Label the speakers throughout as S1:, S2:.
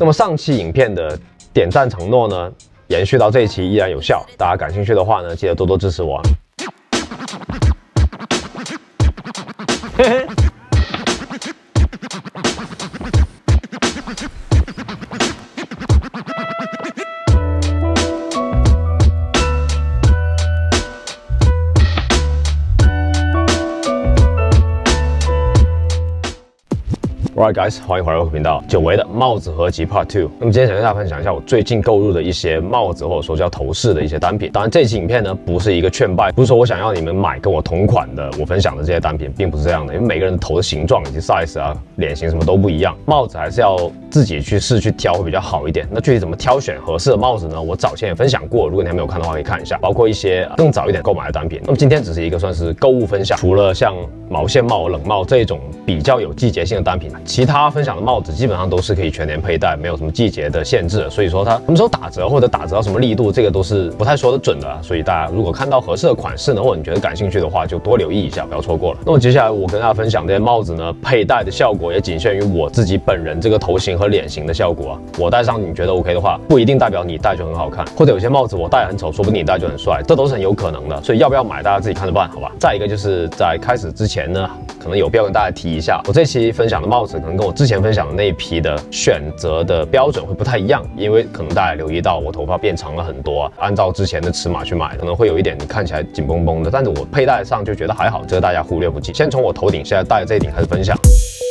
S1: 那么上期影片的点赞承诺呢，延续到这一期依然有效。大家感兴趣的话呢，记得多多支持我。嘿嘿。 Alright guys， 欢迎回来我频道，久违的帽子合集 Part 2。那么今天想跟大家分享一下我最近购入的一些帽子或者说叫头饰的一些单品。当然这期影片呢不是一个劝败，不是说我想要你们买跟我同款的我分享的这些单品，并不是这样的，因为每个人的头的形状以及 size 啊、脸型什么都不一样，帽子还是要自己去试去挑会比较好一点。那具体怎么挑选合适的帽子呢？我早前也分享过，如果你还没有看的话可以看一下，包括一些更早一点购买的单品。那么今天只是一个算是购物分享，除了像毛线帽、冷帽这种比较有季节性的单品，其他分享的帽子基本上都是可以全年佩戴，没有什么季节的限制，所以说它什么时候打折或者打折到什么力度，这个都是不太说得准的。所以大家如果看到合适的款式呢，或者你觉得感兴趣的话，就多留意一下，不要错过了。那么接下来我跟大家分享这些帽子呢，佩戴的效果也仅限于我自己本人这个头型和脸型的效果啊。我戴上你觉得 OK 的话，不一定代表你戴就很好看，或者有些帽子我戴很丑，说不定你戴就很帅，这都是很有可能的。所以要不要买，大家自己看着办，好吧？再一个就是在开始之前呢，可能有必要跟大家提一下，我这期分享的帽子可能跟我之前分享的那一批的选择的标准会不太一样，因为可能大家留意到我头发变长了很多啊，按照之前的尺码去买，可能会有一点你看起来紧绷绷的，但是我佩戴上就觉得还好，这个大家忽略不计。先从我头顶现在戴的这一顶开始分享。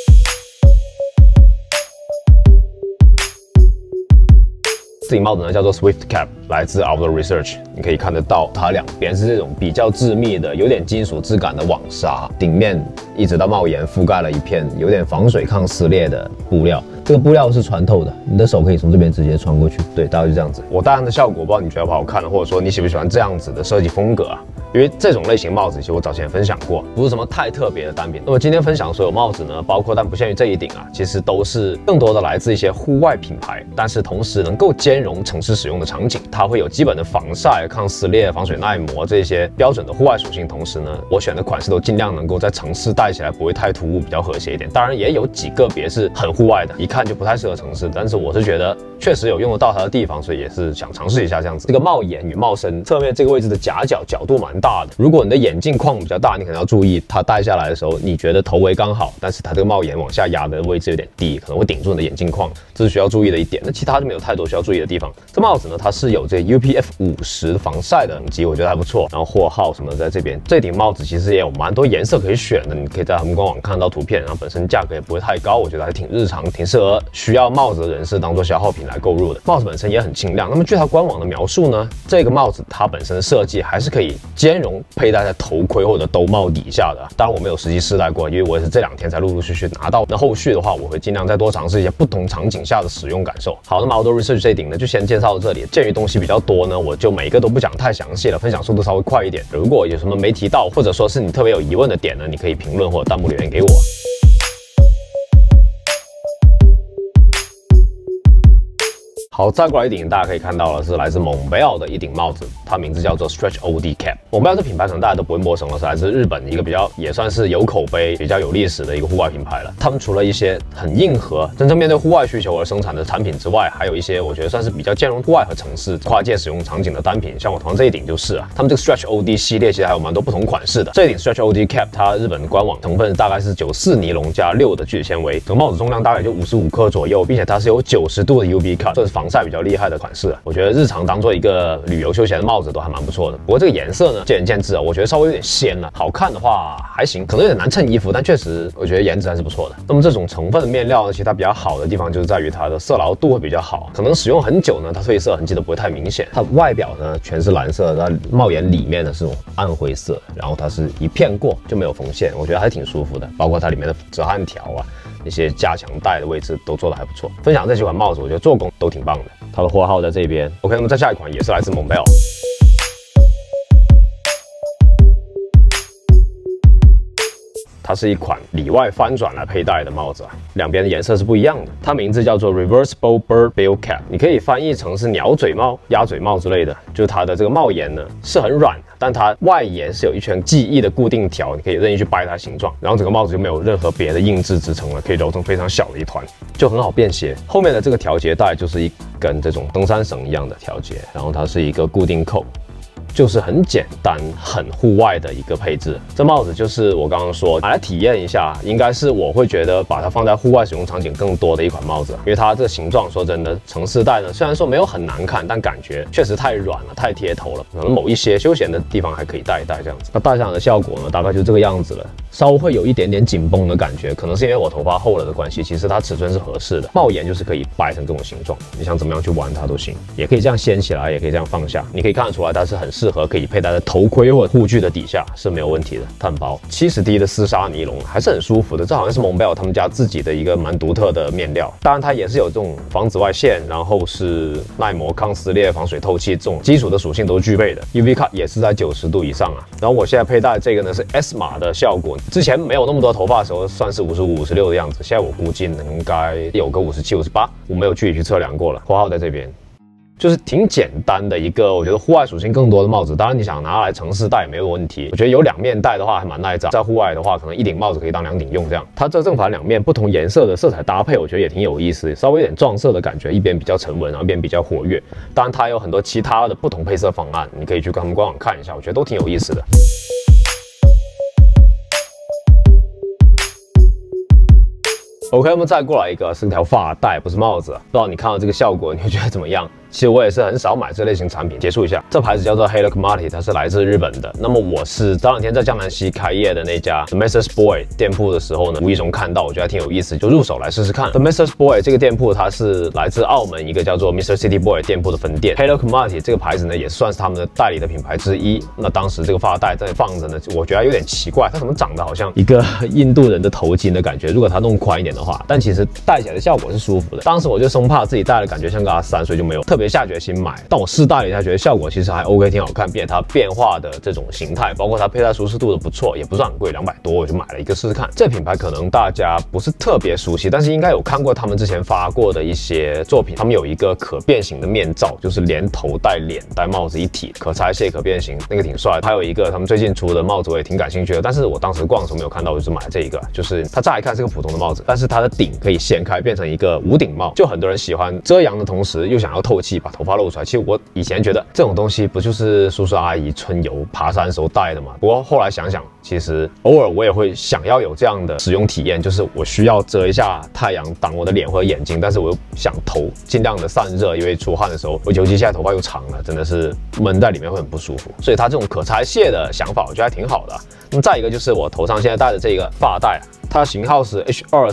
S1: 这顶帽子呢叫做 Swift Cap， 来自 Outdoor Research。你可以看得到，它两边是这种比较致密的、有点金属质感的网纱，顶面一直到帽檐覆盖了一片有点防水抗撕裂的布料。这个布料是穿透的，你的手可以从这边直接穿过去。对，大概就这样子。我戴上的效果，不知道你觉得好不好看，或者说你喜不喜欢这样子的设计风格啊？ 因为这种类型帽子，其实我早前也分享过，不是什么太特别的单品。那么今天分享的所有帽子呢，包括但不限于这一顶啊，其实都是更多的来自一些户外品牌，但是同时能够兼容城市使用的场景。它会有基本的防晒、抗撕裂、防水耐磨这些标准的户外属性。同时呢，我选的款式都尽量能够在城市戴起来不会太突兀，比较和谐一点。当然也有几个别是很户外的，一看就不太适合城市。但是我是觉得确实有用得到它的地方，所以也是想尝试一下这样子。这个帽檐与帽身侧面这个位置的夹角角度蛮大的，如果你的眼镜框比较大，你可能要注意，它戴下来的时候，你觉得头围刚好，但是它这个帽檐往下压的位置有点低，可能会顶住你的眼镜框，这是需要注意的一点。那其他就没有太多需要注意的地方。这帽子呢，它是有这 UPF 50防晒的等级，我觉得还不错。然后货号什么的在这边。这顶帽子其实也有蛮多颜色可以选的，你可以在他们官网看到图片，然后本身价格也不会太高，我觉得还挺日常，挺适合需要帽子的人士当做消耗品来购入的。帽子本身也很轻量。那么据它官网的描述呢，这个帽子它本身的设计还是可以兼容佩戴在头盔或者兜帽底下的。当然我没有实际试戴过，因为我也是这2天才陆陆续续拿到。那后续的话，我会尽量再多尝试一些不同场景下的使用感受。好，那么 Outdoor Research 这顶呢，就先介绍到这里。鉴于东西比较多呢，我就每一个都不讲太详细了，分享速度稍微快一点。如果有什么没提到，或者说是你特别有疑问的点呢，你可以评论或者弹幕留言给我。 好，再过来一顶，大家可以看到了，是来自 Montbell 的一顶帽子，它名字叫做 Stretch OD Cap。Montbell 这品牌可能大家都不会陌生了，是来自日本一个比较也算是有口碑、比较有历史的一个户外品牌了。他们除了一些很硬核、真正面对户外需求而生产的产品之外，还有一些我觉得算是比较兼容户外和城市跨界使用场景的单品。像我头上这一顶就是啊，他们这个 Stretch OD 系列其实还有蛮多不同款式的。这一顶 Stretch OD Cap， 它日本官网成分大概是94尼龙加6的聚酰纤维，整个帽子重量大概就55克左右，并且它是有90度的 UV cut， 这是防晒比较厉害的款式啊。我觉得日常当做一个旅游休闲的帽子都还蛮不错的。不过这个颜色呢，见仁见智啊，我觉得稍微有点鲜了。好看的话还行，可能有点难衬衣服，但确实我觉得颜值还是不错的。那么这种成分的面料呢，其实它比较好的地方就是在于它的色牢度会比较好，可能使用很久呢，它褪色痕迹都不会太明显。它外表呢全是蓝色，它帽檐里面呢是这种暗灰色，然后它是一片过就没有缝线，我觉得还挺舒服的。包括它里面的折焊条啊，一些加强带的位置都做得还不错。分享这几款帽子，我觉得做工都挺棒的。它的货号在这边。OK， 那么再下一款也是来自 Montbell。 它是一款里外翻转来佩戴的帽子啊，两边的颜色是不一样的。它名字叫做 Reversible Bird Bill Cap， 你可以翻译成是鸟嘴帽、鸭嘴帽之类的。就是它的这个帽檐呢是很软，但它外沿是有一圈记忆的固定条，你可以任意去掰它形状，然后整个帽子就没有任何别的印制支撑了，可以揉成非常小的一团，就很好便携。后面的这个调节带就是一根这种登山绳一样的调节，然后它是一个固定扣。就是很简单、很户外的一个配置。这帽子就是我刚刚说拿来体验一下，应该是我会觉得把它放在户外使用场景更多的一款帽子，因为它这个形状，说真的，城市戴呢虽然说没有很难看，但感觉确实太软了、太贴头了。可能某一些休闲的地方还可以戴一戴这样子。那戴上的效果呢，大概就这个样子了，稍会有一点点紧绷的感觉，可能是因为我头发厚了的关系。其实它尺寸是合适的，帽檐就是可以掰成这种形状，你想怎么样去玩它都行，也可以这样掀起来，也可以这样放下。你可以看得出来，它是很适合可以佩戴在头盔或者护具的底下是没有问题的。它很薄，70D 的丝纱尼龙还是很舒服的。这好像是蒙贝尔他们家自己的一个蛮独特的面料，当然它也是有这种防紫外线，然后是耐磨、抗撕裂、防水透气这种基础的属性都具备的。UV cut 也是在90度以上啊。然后我现在佩戴这个呢是 S 码的效果，之前没有那么多头发的时候算是55、56的样子，现在我估计应该有个57、58，我没有具体去测量过了，括号在这边。就是挺简单的一个，我觉得户外属性更多的帽子。当然你想拿来城市戴也没有问题，我觉得有两面戴的话还蛮耐扎。在户外的话，可能一顶帽子可以当2顶用这样。它这正反两面不同颜色的色彩搭配，我觉得也挺有意思，稍微有点撞色的感觉，一边比较沉稳，然后一边比较活跃。当然它有很多其他的不同配色方案，你可以去跟他们官网看一下，我觉得都挺有意思的。OK， 我们再过来一个是条发带，不是帽子。不知道你看到这个效果，你会觉得怎么样？其实我也是很少买这类型产品。结束一下，这牌子叫做 Hello Commodity， 它是来自日本的。那么我是这两天在江南西开业的那家 The Messers Boy 店铺的时候呢，无意中看到，我觉得还挺有意思，就入手来试试看。The Messers Boy 这个店铺它是来自澳门一个叫做 Mr. City Boy 店铺的分店。Hello Commodity 这个牌子呢，也算是他们的代理的品牌之一。那当时这个发带在放着呢，我觉得有点奇怪，它怎么长得好像一个印度人的头巾的感觉？如果它弄宽一点的话，但其实戴起来的效果是舒服的。当时我就生怕自己戴了感觉像个阿三，所以就没有特别下决心买。但我试戴了一下，觉得效果其实还 OK， 挺好看，并且它变化的这种形态，包括它佩戴舒适度的不错，也不是很贵，200多，我就买了一个试试看。这品牌可能大家不是特别熟悉，但是应该有看过他们之前发过的一些作品。他们有一个可变形的面罩，就是连头戴脸戴帽子一体，可拆卸可变形，那个挺帅的。还有一个他们最近出的帽子我也挺感兴趣的，但是我当时逛的时候没有看到，我就是买了这一个。就是它乍一看是个普通的帽子，但是它的顶可以掀开变成一个无顶帽，就很多人喜欢遮阳的同时又想要透气，把头发露出来。其实我以前觉得这种东西不就是叔叔阿姨春游爬山时候戴的嘛？不过后来想想，其实偶尔我也会想要有这样的使用体验，就是我需要遮一下太阳挡我的脸或者眼睛，但是我又想头尽量的散热，因为出汗的时候，尤其现在头发又长了，真的是闷在里面会很不舒服。所以它这种可拆卸的想法，我觉得还挺好的。那么再一个就是我头上现在戴的这个发带，它的型号是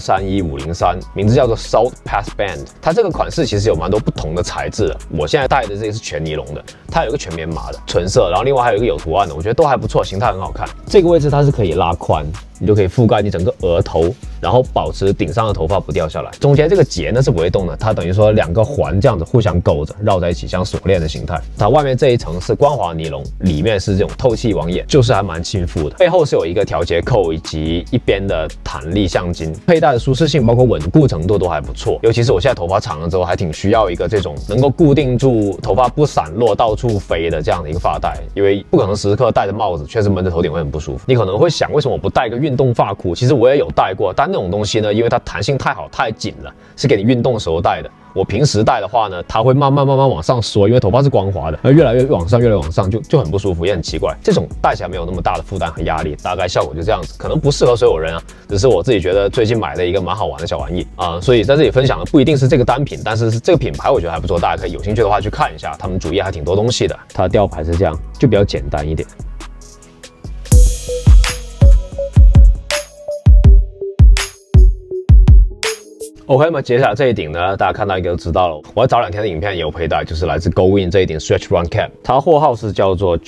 S1: H231503，名字叫做 Salt Path Band。它这个款式其实有蛮多不同的材质的。我现在戴的这个是全尼龙的，它有一个全棉麻的纯色，然后另外还有一个有图案的，我觉得都还不错，形态很好看。这个位置它是可以拉宽，你就可以覆盖你整个额头，然后保持顶上的头发不掉下来。中间这个结呢是不会动的，它等于说2个环这样子互相勾着，绕在一起，像锁链的形态。它外面这一层是光滑尼龙，里面是这种透气网眼，就是还蛮亲肤的。背后是有一个调节扣以及一边的弹力橡筋，佩戴的舒适性包括稳固程度都还不错。尤其是我现在头发长了之后，还挺需要一个这种能够固定住头发不散落到处飞的这样的一个发带，因为不可能时时刻戴着帽子，确实闷着头顶会很不舒服。你可能会想，为什么我不戴一个运动发箍？其实我也有戴过，但那种东西呢，因为它弹性太好太紧了，是给你运动的时候戴的。我平时戴的话呢，它会慢慢往上缩，因为头发是光滑的，而越来越往上，越来越往上，就很不舒服，也很奇怪。这种戴起来没有那么大的负担和压力，大概效果就这样子，可能不适合所有人啊，只是我自己觉得最近买的一个蛮好玩的小玩意啊，所以在这里分享的不一定是这个单品，但是这个品牌我觉得还不错，大家可以有兴趣的话去看一下，他们主页还挺多东西的。它的吊牌是这样，就比较简单一点。OK， 那么接下来这一顶呢，大家看到应该都知道了。我在早2天的影片也有佩戴，就是来自 Go-In 这一顶 Stretch Run Cap， 它货号是叫做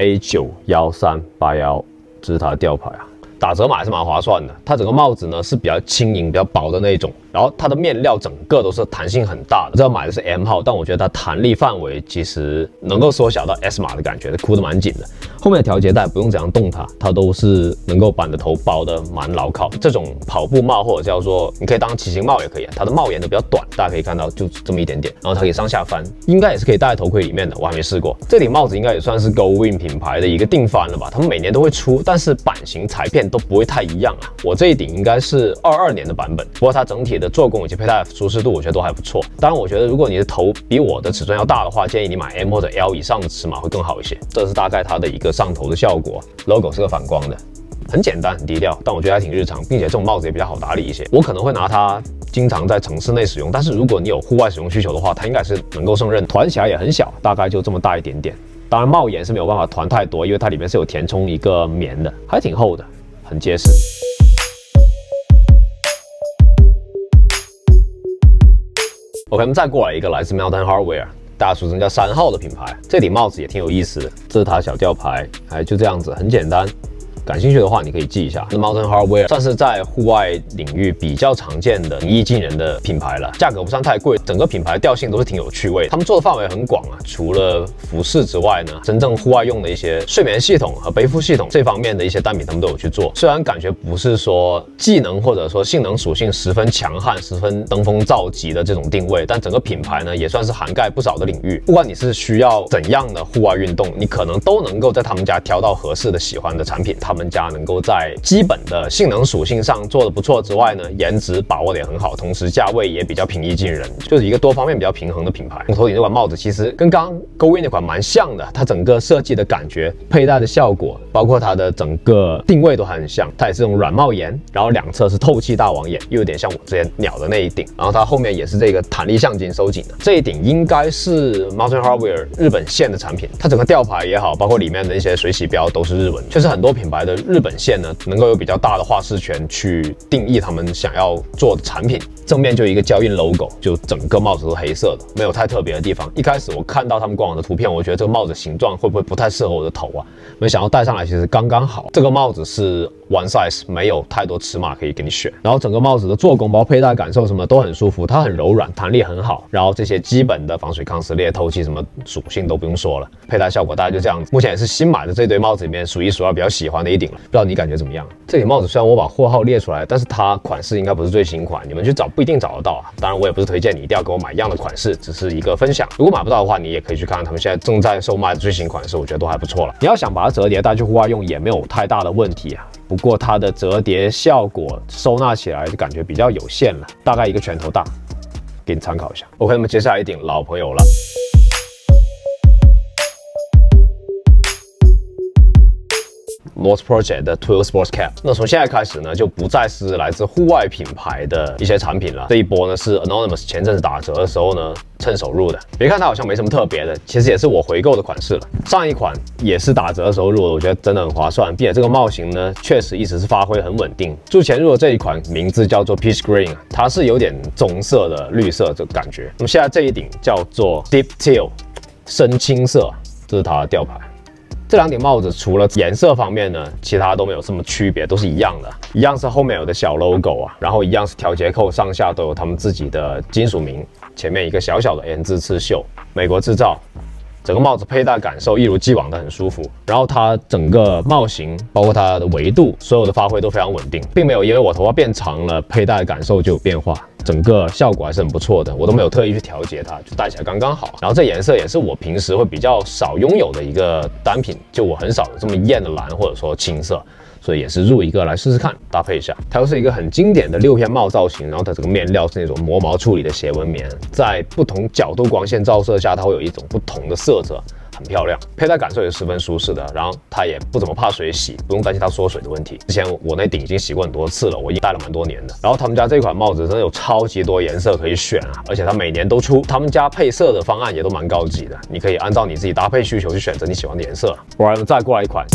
S1: GA91381，这是它的吊牌啊。打折买还是蛮划算的。它整个帽子呢是比较轻盈、比较薄的那一种，然然后它的面料整个都是弹性很大的。这买的是 M 号，但我觉得它弹力范围其实能够缩小到 S 码的感觉，箍得蛮紧的。后面的调节带不用怎样动它，它都是能够把你的头包得蛮牢靠。这种跑步帽或者叫做你可以当骑行帽也可以，它的帽檐都比较短，大家可以看到就这么一点点，然后它可以上下翻，应该也是可以戴在头盔里面的，我还没试过。这顶帽子应该也算是 Go-Wing 品牌的一个定番了吧，他们每年都会出，但是版型裁片都不会太一样啊。我这一顶应该是22年的版本，不过它整体的做工以及佩戴舒适度我觉得都还不错。当然，我觉得如果你的头比我的尺寸要大的话，建议你买 M 或者 L 以上的尺码会更好一些。这是大概它的一个上头的效果 ，logo 是个反光的。很简单，很低调，但我觉得还挺日常，并且这种帽子也比较好打理一些。我可能会拿它经常在城市内使用，但是如果你有户外使用需求的话，它应该是能够胜任。团起来也很小，大概就这么大一点点。当然帽檐是没有办法团太多，因为它里面是有填充一个棉的，还挺厚的，很结实。OK， 我们再过来一个来自 Mountain Hardwear。大家俗称叫3号的品牌，这顶帽子也挺有意思的，这是它小吊牌，就这样子，很简单。感兴趣的话，你可以记一下。那 Mountain Hardwear 算是在户外领域比较常见的平易近人的品牌了，价格不算太贵，整个品牌调性都是挺有趣味。他们做的范围很广啊，除了服饰之外呢，真正户外用的一些睡眠系统和背负系统这方面的一些单品，他们都有去做。虽然感觉不是说技能或者说性能属性十分强悍、十分登峰造极的这种定位，但整个品牌呢也算是涵盖不少的领域。不管你是需要怎样的户外运动，你可能都能够在他们家挑到合适的、喜欢的产品。他们家能够在基本的性能属性上做得不错之外呢，颜值把握得也很好，同时价位也比较平易近人，就是一个多方面比较平衡的品牌。我头顶这款帽子其实跟刚刚 Go-Wing 那款蛮像的，它整个设计的感觉、佩戴的效果，包括它的整个定位都很像。它也是这种软帽檐，然后两侧是透气大网眼，又有点像我之前鸟的那一顶，然后它后面也是这个弹力橡筋收紧的。这一顶应该是 Mountain Hardwear 日本线的产品，它整个吊牌也好，包括里面的一些水洗标都是日文，确实很多品牌的日本线呢，能够有比较大的话事权去定义他们想要做的产品。正面就有一个胶印 logo， 就整个帽子都是黑色的，没有太特别的地方。一开始我看到他们官网的图片，我觉得这个帽子形状会不会不太适合我的头啊？没想到戴上来其实刚刚好。这个帽子是 one size， 没有太多尺码可以给你选。然后整个帽子的做工，包括佩戴感受什么都很舒服，它很柔软，弹力很好。然后这些基本的防水、抗撕裂、透气什么属性都不用说了，佩戴效果大概就这样子。目前也是新买的这堆帽子里面数一数二比较喜欢的一顶了，不知道你感觉怎么样？这顶帽子虽然我把货号列出来，但是它款式应该不是最新款，你们去找不一定找得到啊。当然我也不是推荐你一定要给我买一样的款式，只是一个分享。如果买不到的话，你也可以去看看他们现在正在售卖的最新款式，我觉得都还不错了。你要想把它折叠带去户外用也没有太大的问题啊。不过它的折叠效果收纳起来就感觉比较有限了，大概一个拳头大，给你参考一下。OK， 那么接下来一顶老朋友了。North Project 的 Twill Sports Cap， 那从现在开始呢，就不再是来自户外品牌的一些产品了。这一波呢是 Anonymous 前阵子打折的时候呢趁手入的。别看它好像没什么特别的，其实也是我回购的款式了。上一款也是打折的时候入的，我觉得真的很划算，并且这个帽型呢确实一直是发挥很稳定。之前入的这一款名字叫做 Peach Green， 它是有点棕色的绿色这个感觉。那么现在这一顶叫做 Deep Teal， 深青色，这是它的吊牌。这两顶帽子除了颜色方面呢，其他都没有什么区别，都是一样的，一样是后面有的小 logo 啊，然后一样是调节扣上下都有他们自己的金属名，前面一个小小的 N 字刺绣，美国制造。整个帽子佩戴感受一如既往的很舒服，然后它整个帽型包括它的维度，所有的发挥都非常稳定，并没有因为我头发变长了，佩戴感受就有变化。整个效果还是很不错的，我都没有特意去调节它，就戴起来刚刚好。然后这颜色也是我平时会比较少拥有的一个单品，就我很少有这么艳的蓝或者说青色，所以也是入一个来试试看，搭配一下。它又是一个很经典的6片帽造型，然后它整个面料是那种磨毛处理的斜纹棉，在不同角度光线照射下，它会有一种不同的色泽。很漂亮，佩戴感受也十分舒适的，然后它也不怎么怕水洗，不用担心它缩水的问题。之前我那顶已经洗过很多次了，我已经戴了蛮多年的。然后他们家这款帽子真的有超级多颜色可以选啊，而且它每年都出，他们家配色的方案也都蛮高级的，你可以按照你自己搭配需求去选择你喜欢的颜色。不然再过来一款。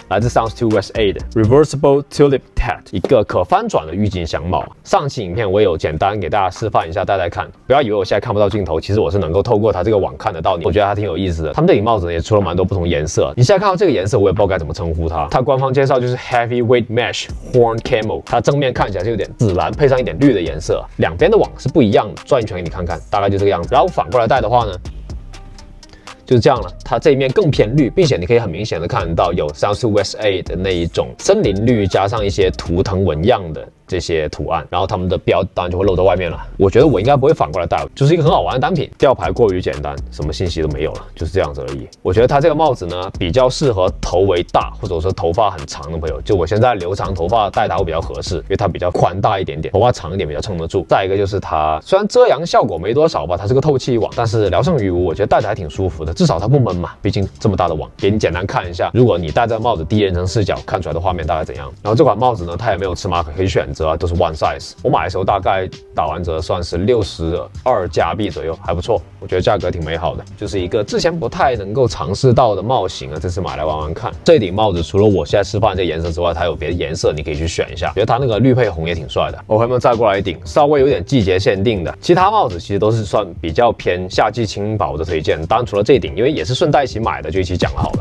S1: 来自 Sounds to USA 的 Reversible Tulip Hat， 一个可翻转的郁金香帽。上期影片我也有简单给大家示范一下，大家看，不要以为我现在看不到镜头，其实我是能够透过它这个网看得到你。我觉得它挺有意思的。他们这顶帽子呢也出了蛮多不同颜色，你现在看到这个颜色，我也不知道该怎么称呼它。它官方介绍就是 Heavyweight Mesh Horn Camo， 它正面看起来是有点紫蓝配上一点绿的颜色，两边的网是不一样的，转一圈给你看看，大概就这个样子。然后反过来戴的话呢，就是这样了，它这一面更偏绿，并且你可以很明显的看到有 Sounds to USA 的那一种森林绿，加上一些图腾纹样的这些图案，然后他们的标当然就会露在外面了。我觉得我应该不会反过来戴，就是一个很好玩的单品。吊牌过于简单，什么信息都没有了，就是这样子而已。我觉得它这个帽子呢，比较适合头围大或者说头发很长的朋友。就我现在留长头发戴它会比较合适，因为它比较宽大一点点，头发长一点比较撑得住。再一个就是它虽然遮阳效果没多少吧，它是个透气网，但是聊胜于无，我觉得戴着还挺舒服的，至少它不闷嘛，毕竟这么大的网。给你简单看一下，如果你戴这个帽子第一人称视角看出来的画面大概怎样。然后这款帽子呢，它也没有尺码可以选择，都是 one size。我买的时候大概打完折算是62加币左右，还不错，我觉得价格挺美好的，就是一个之前不太能够尝试到的帽型啊，这次买来玩玩看。这顶帽子除了我现在示范这个颜色之外，它有别的颜色你可以去选一下，觉得它那个绿配红也挺帅的。我后面再过来一顶稍微有点季节限定的，其他帽子其实都是算比较偏夏季轻薄的推荐，当然除了这顶，因为也是顺带一起买的，就一起讲了好了。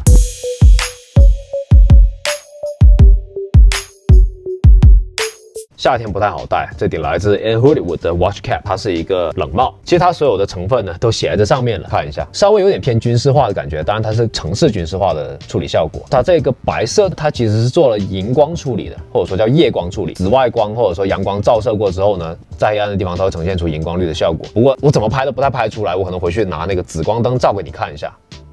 S1: 夏天不太好戴，这顶来自 In Hollywood 的 Watch Cap， 它是一个冷帽。其实它所有的成分呢都写在上面了，看一下，稍微有点偏军事化的感觉，当然它是城市军事化的处理效果。它这个白色，它其实是做了荧光处理的，或者说叫夜光处理，紫外光或者说阳光照射过之后呢，在黑暗的地方它会呈现出荧光绿的效果。不过我怎么拍都不太拍出来，我可能回去拿那个紫光灯照给你看一下。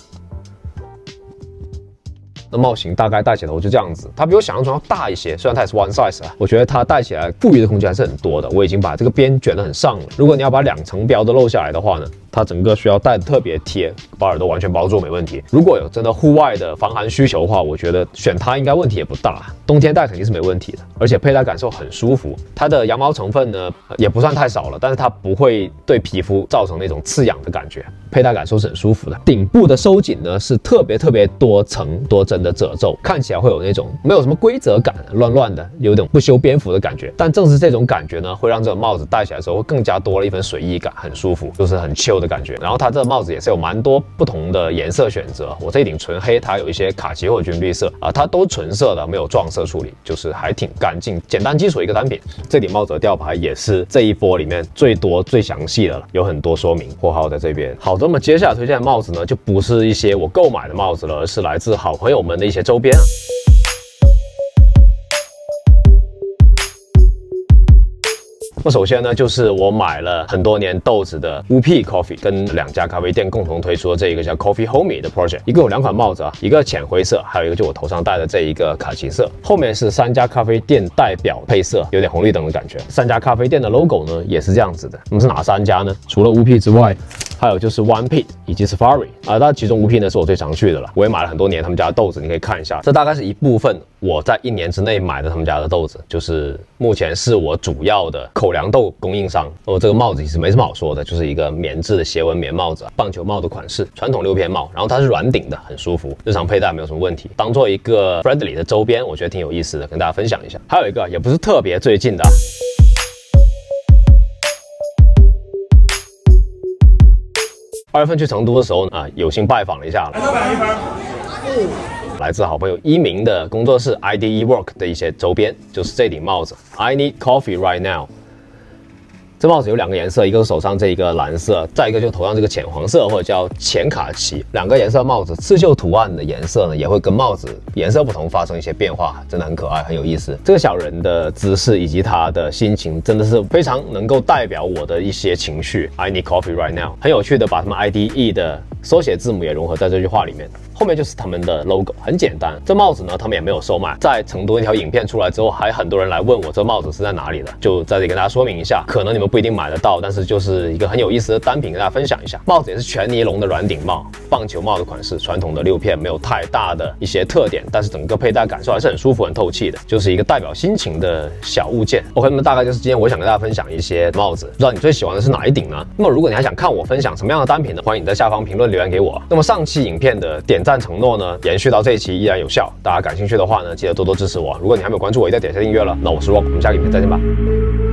S1: 那帽型大概戴起头就这样子，它比我想象中要大一些，虽然它也是 one size 啊，我觉得它戴起来富裕的空间还是很多的。我已经把这个边卷得很上了，如果你要把2层标都露下来的话呢，它整个需要戴得特别贴，把耳朵完全包住没问题。如果有真的户外的防寒需求的话，我觉得选它应该问题也不大，冬天戴肯定是没问题的，而且佩戴感受很舒服。它的羊毛成分呢也不算太少了，但是它不会对皮肤造成那种刺痒的感觉，佩戴感受是很舒服的。顶部的收紧呢是特别多层多针的褶皱，看起来会有那种没有什么规则感，乱乱的，有点不修边幅的感觉。但正是这种感觉呢，会让这个帽子戴起来的时候会更加多了一份随意感，很舒服，就是很 chill 的感觉。然后它这个帽子也是有蛮多不同的颜色选择，我这一顶纯黑，它有一些卡其或者军绿色啊，它都纯色的，没有撞色处理，就是还挺干净，简单基础一个单品。这顶帽子的吊牌也是这一波里面最多最详细的了，有很多说明货号在这边。好的，那么接下来推荐的帽子呢，就不是一些我购买的帽子了，而是来自好朋友们的一些周边啊。那首先呢，就是我买了很多年豆子的 Whoopee Coffee， 跟2家咖啡店共同推出的这一个叫 Coffee Homie 的 project， 一共有2款帽子啊，一个浅灰色，还有一个就我头上戴的这一个卡其色。后面是3家咖啡店代表配色，有点红绿灯的感觉。3家咖啡店的 logo 呢也是这样子的。那么是哪3家呢？除了 Whoopee 之外，还有就是 One Pit 以及 Safari 啊，那其中 Whoopee 呢是我最常去的了，我也买了很多年他们家的豆子，你可以看一下，这大概是一部分我在1年之内买的他们家的豆子，就是目前是我主要的口粮豆供应商。这个帽子其实没什么好说的，就是一个棉质的斜纹棉帽子，棒球帽的款式，传统6片帽，然后它是软顶的，很舒服，日常佩戴没有什么问题，当做一个 friendly 的周边，我觉得挺有意思的，跟大家分享一下。还有一个也不是特别最近的2月份去成都的时候呢，有幸拜访了一下来自好朋友一鸣的工作室 IDE Work 的一些周边，就是这顶帽子 I Need Coffee Right Now。这帽子有2个颜色，一个是手上这一个蓝色，再一个就头上这个浅黄色或者叫浅卡其。2个颜色帽子刺绣图案的颜色呢，也会跟帽子颜色不同发生一些变化，真的很可爱，很有意思。这个小人的姿势以及他的心情，真的是非常能够代表我的一些情绪。I need coffee right now， 很有趣的把他们 IDE 的缩写字母也融合在这句话里面。后面就是他们的 logo， 很简单。这帽子呢，他们也没有售卖。在成都那条影片出来之后，还很多人来问我这帽子是在哪里的，就在这里跟大家说明一下。可能你们不一定买得到，但是就是一个很有意思的单品，跟大家分享一下。帽子也是全尼龙的软顶帽， 棒球帽的款式，传统的6片没有太大的一些特点，但是整个佩戴感受还是很舒服、很透气的，就是一个代表心情的小物件。OK， 那么大概就是今天我想跟大家分享一些帽子，不知道你最喜欢的是哪一顶呢？那么如果你还想看我分享什么样的单品呢？欢迎你在下方评论留言给我。那么上期影片的点赞承诺呢，延续到这一期依然有效，大家感兴趣的话呢，记得多多支持我。如果你还没有关注我，一定要点下订阅了。那我是 Rock， 我们下个影片再见吧。